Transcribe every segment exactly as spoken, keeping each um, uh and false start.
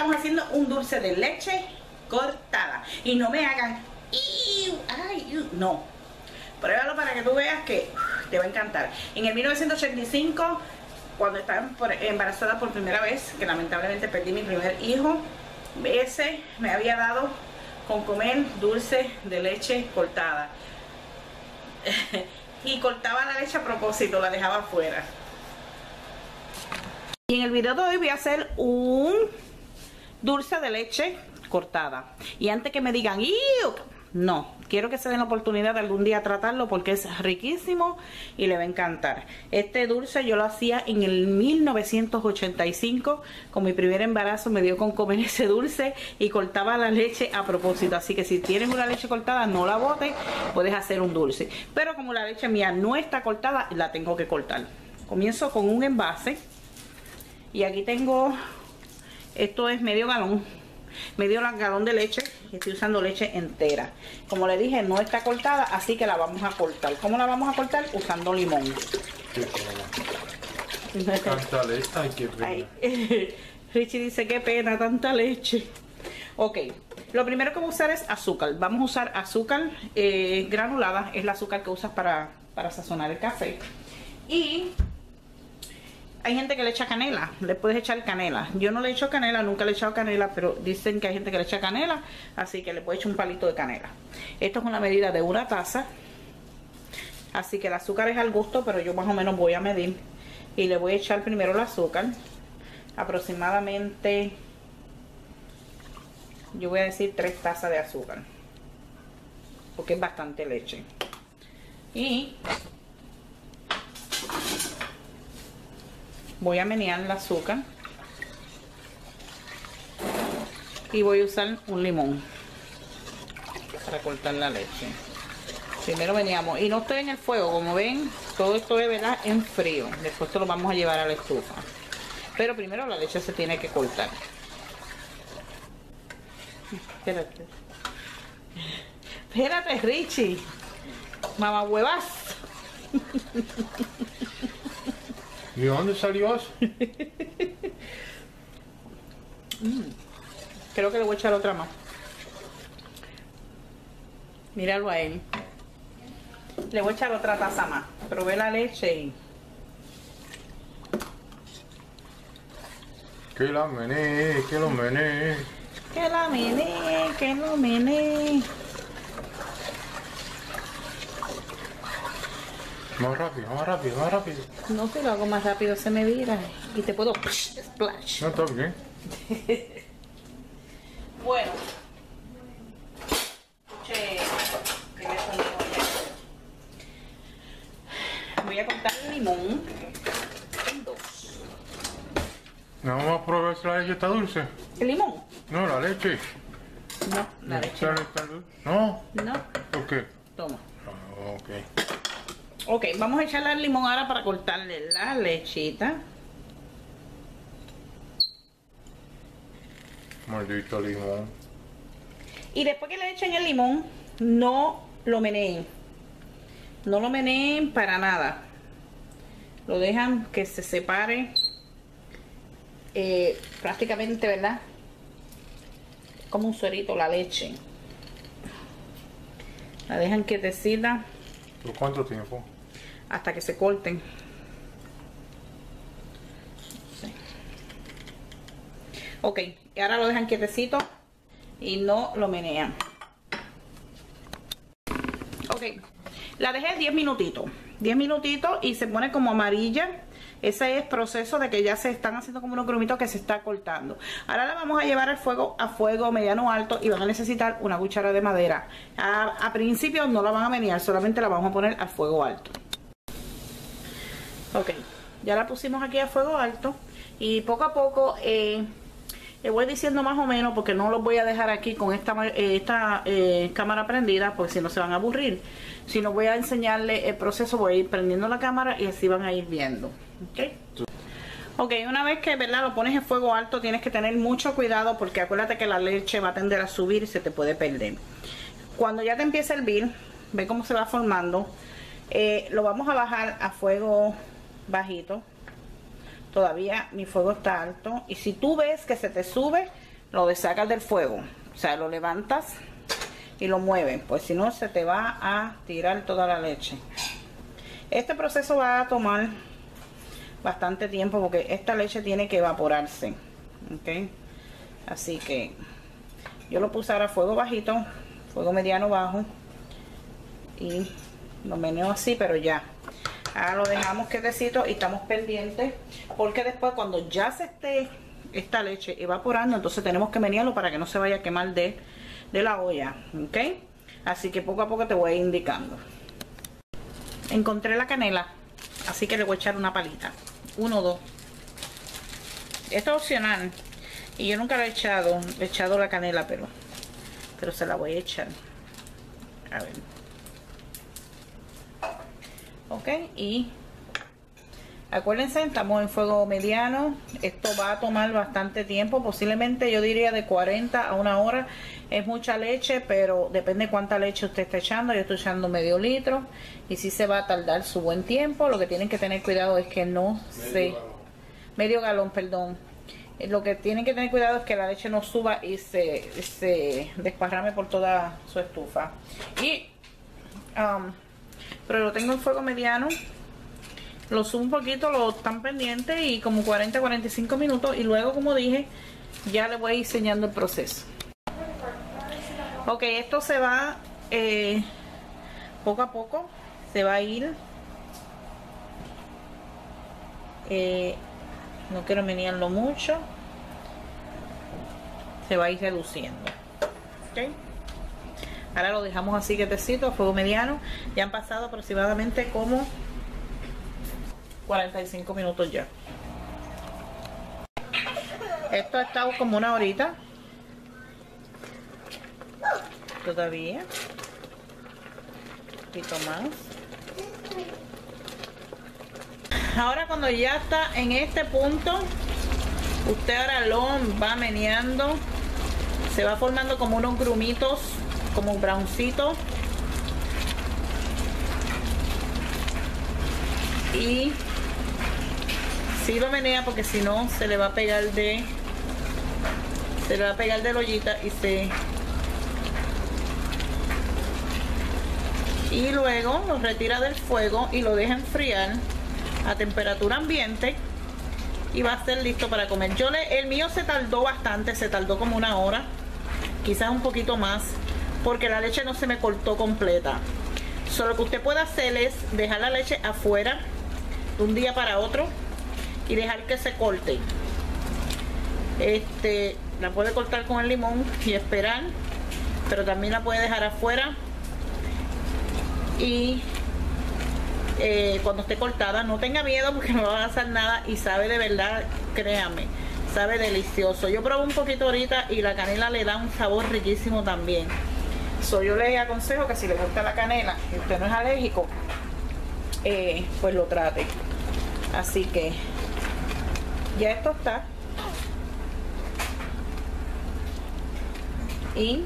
estamos haciendo un dulce de leche cortada. Y no me hagan, ¡iu! ¡Ay! ¡Iu! No. Pruébalo para que tú veas que uf, te va a encantar. En el mil novecientos ochenta y cinco, cuando estaba embarazada por primera vez, que lamentablemente perdí mi primer hijo, ese me había dado con comer dulce de leche cortada. Y cortaba la leche a propósito, la dejaba afuera. Y en el video de hoy voy a hacer un dulce de leche cortada. Y antes que me digan, ¡iu! No, quiero que se den la oportunidad de algún día tratarlo porque es riquísimo y le va a encantar. Este dulce yo lo hacía en el mil novecientos ochenta y cinco. Con mi primer embarazo me dio con comer ese dulce y cortaba la leche a propósito. Así que si tienes una leche cortada, no la botes, puedes hacer un dulce. Pero como la leche mía no está cortada, la tengo que cortar. Comienzo con un envase. Y aquí tengo, esto es medio galón. Medio galón de leche. Estoy usando leche entera. Como le dije, no está cortada, así que la vamos a cortar. ¿Cómo la vamos a cortar? Usando limón. Qué pena. Tanta leche, ay, qué pena. Ay, Richie dice, qué pena, tanta leche. Ok, lo primero que voy a usar es azúcar. Vamos a usar azúcar eh, granulada. Es el azúcar que usas para, para sazonar el café. Y hay gente que le echa canela, le puedes echar canela. Yo no le echo canela, nunca le he echado canela, pero dicen que hay gente que le echa canela, así que le puedo echar un palito de canela. Esto es una medida de una taza, así que el azúcar es al gusto, pero yo más o menos voy a medir. Y le voy a echar primero el azúcar, aproximadamente, yo voy a decir tres tazas de azúcar, porque es bastante leche. Y voy a menear el azúcar y voy a usar un limón para cortar la leche. Primero meneamos y no estoy en el fuego, como ven, todo esto es, ¿verdad?, en frío. Después esto lo vamos a llevar a la estufa, pero primero la leche se tiene que cortar. Espérate, espérate, Richie, mamá huevas. ¿Y de dónde salió eso? mm, creo que le voy a echar otra más. Míralo a él. Le voy a echar otra taza más. Probé la leche y... Que la mené, que lo mené. Que la mené, que lo mené. Más rápido, más rápido, más rápido. No, si lo hago más rápido se me vira y te puedo splash. No, está bien. Bueno, escuché primer sonido ya. Voy a cortar el limón en dos. ¿No vamos a probar si la leche está dulce? ¿El limón? No, la leche. No, la leche ¿La no. está dulce? No. No. ¿Por qué? Toma. Ah, ok. Ok, vamos a echarle el limón ahora para cortarle la lechita. Maldito limón. Y después que le echen el limón, no lo meneen. No lo meneen para nada. Lo dejan que se separe eh, prácticamente, ¿verdad? Como un suerito la leche. La dejan quietecita. ¿Por cuánto tiempo? Hasta que se corten. Sí. Ok, y ahora lo dejan quietecito y no lo menean. Ok, la dejé diez minutitos. diez minutitos y se pone como amarilla. Ese es proceso de que ya se están haciendo como unos grumitos que se está cortando. Ahora la vamos a llevar al fuego, a fuego mediano alto, y van a necesitar una cuchara de madera. A, a principio no la van a menear, solamente la vamos a poner a fuego alto. Ok, ya la pusimos aquí a fuego alto y poco a poco eh, le voy diciendo más o menos, porque no los voy a dejar aquí con esta, eh, esta eh, cámara prendida, porque si no se van a aburrir. Si no, voy a enseñarle el proceso, voy a ir prendiendo la cámara y así van a ir viendo. Ok, ok, una vez que, ¿verdad?, lo pones en fuego alto, tienes que tener mucho cuidado, porque acuérdate que la leche va a tender a subir y se te puede perder. Cuando ya te empiece a hervir, ve cómo se va formando. Eh, lo vamos a bajar a fuego bajito. Todavía mi fuego está alto, y si tú ves que se te sube, lo desacas del fuego, o sea, lo levantas y lo mueves, pues si no se te va a tirar toda la leche. Este proceso va a tomar bastante tiempo porque esta leche tiene que evaporarse, ok. Así que yo lo puse ahora a fuego bajito, fuego mediano bajo, y lo meneo así, pero ya. Ahora lo dejamos quietecito y estamos pendientes, porque después cuando ya se esté esta leche evaporando, entonces tenemos que menearlo para que no se vaya a quemar de, de la olla, ok. Así que poco a poco te voy a ir indicando. Encontré la canela, así que le voy a echar una palita, uno o dos. Esto es opcional y yo nunca lo he echado, he echado la canela, pero pero se la voy a echar. A ver. Ok, y acuérdense, estamos en fuego mediano. Esto va a tomar bastante tiempo, posiblemente yo diría de cuarenta a una hora. Es mucha leche, pero depende cuánta leche usted está echando. Yo estoy echando medio litro y sí se va a tardar su buen tiempo. Lo que tienen que tener cuidado es que no se... Medio galón, perdón. Lo que tienen que tener cuidado es que la leche no suba y se, se desparrame por toda su estufa. Y... Um, pero lo tengo en fuego mediano, lo subo un poquito, lo están pendientes y como cuarenta a cuarenta y cinco minutos, y luego, como dije, ya les voy a ir enseñando el proceso. Ok, esto se va eh, poco a poco, se va a ir, eh, no quiero menearlo mucho, se va a ir reduciendo. Ok. Ahora lo dejamos así quietecito, a fuego mediano. Ya han pasado aproximadamente como cuarenta y cinco minutos ya. Esto ha estado como una horita. Todavía. Un poquito más. Ahora cuando ya está en este punto, usted ahora lo va meneando. Se va formando como unos grumitos, como un browncito, y si lo menea porque si no se le va a pegar de se le va a pegar de la ollita y se y luego lo retira del fuego y lo deja enfriar a temperatura ambiente y va a ser listo para comer. Yo le, el mío se tardó bastante, se tardó como una hora, quizás un poquito más, porque la leche no se me cortó completa. Solo que usted puede hacer es dejar la leche afuera de un día para otro y dejar que se corte. Este, la puede cortar con el limón y esperar, pero también la puede dejar afuera y eh, cuando esté cortada, no tenga miedo porque no va a pasar nada y sabe de verdad, créame, sabe delicioso. Yo probé un poquito ahorita y la canela le da un sabor riquísimo también. So, yo les aconsejo que si le gusta la canela y usted no es alérgico, eh, pues lo trate. Así que ya esto está. Y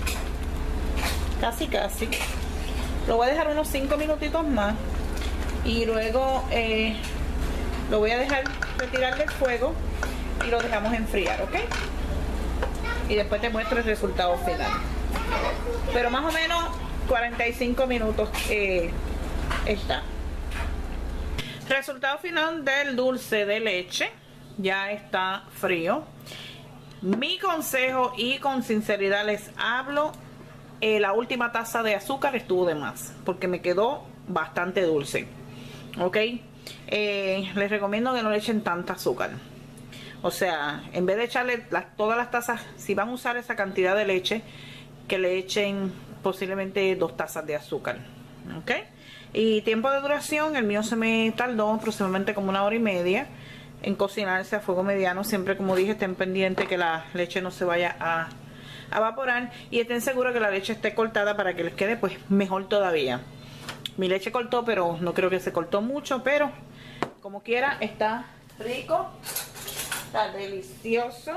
casi casi lo voy a dejar unos cinco minutitos más y luego eh, lo voy a dejar retirar del fuego y lo dejamos enfriar, ¿ok? Y después te muestro el resultado final. Pero más o menos cuarenta y cinco minutos eh, está. Resultado final del dulce de leche. Ya está frío. Mi consejo, y con sinceridad les hablo, eh, la última taza de azúcar estuvo de más, porque me quedó bastante dulce. Ok, eh, les recomiendo que no le echen tanta azúcar. O sea, en vez de echarle las, todas las tazas, si van a usar esa cantidad de leche, que le echen posiblemente dos tazas de azúcar. Ok, y tiempo de duración, el mío se me tardó aproximadamente como una hora y media en cocinarse a fuego mediano. Siempre, como dije, estén pendientes que la leche no se vaya a, a evaporar y estén seguros que la leche esté cortada para que les quede pues mejor todavía. Mi leche cortó, pero no creo que se cortó mucho, pero como quiera está rico, está delicioso,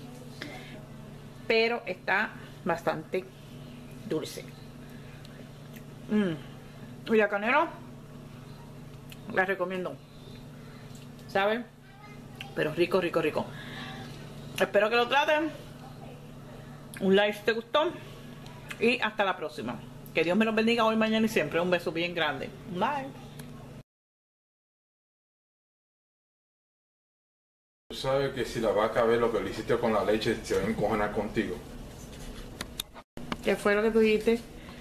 pero está bastante dulce. Mm. Y la canela la recomiendo, ¿saben? Pero rico, rico, rico. Espero que lo traten un like si te gustó. Y hasta la próxima. Que Dios me los bendiga hoy, mañana y siempre. Un beso bien grande. Bye. Tú sabes que si la vaca ve lo que le hiciste con la leche, se va a encojonar contigo. ¿Qué fue lo que tú dijiste?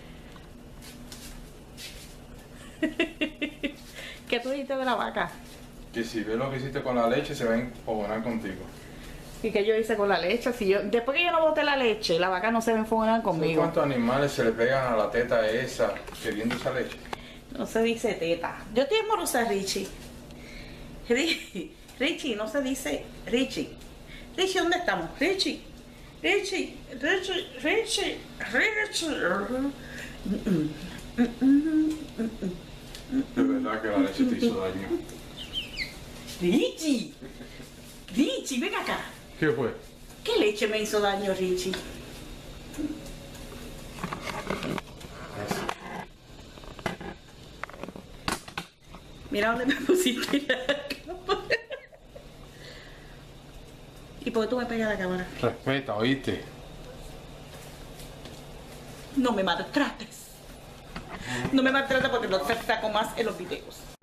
¿Qué tú dijiste de la vaca? Que si ve lo que hiciste con la leche, se va a encojonar contigo. ¿Y qué yo hice con la leche? Si yo, después que yo no boté la leche, la vaca no se va a enfocar conmigo. ¿Cuántos animales se le pegan a la teta esa queriendo esa leche? No se dice teta. Yo estoy amorosa, Richie. Richie, Richie, no se dice Richie. Richie, ¿dónde estamos? Richie, Richie, Richie, Richie, Richie. De verdad que la leche te hizo daño. Richie, Richie, ven acá. ¿Qué fue? ¿Qué leche me hizo daño, Richie? Mira dónde me pusiste la cámara. ¿Y por qué tú me pegas la cámara? Respeta, ¿oíste? No me maltrates. No me maltrates porque no te saco más en los videos.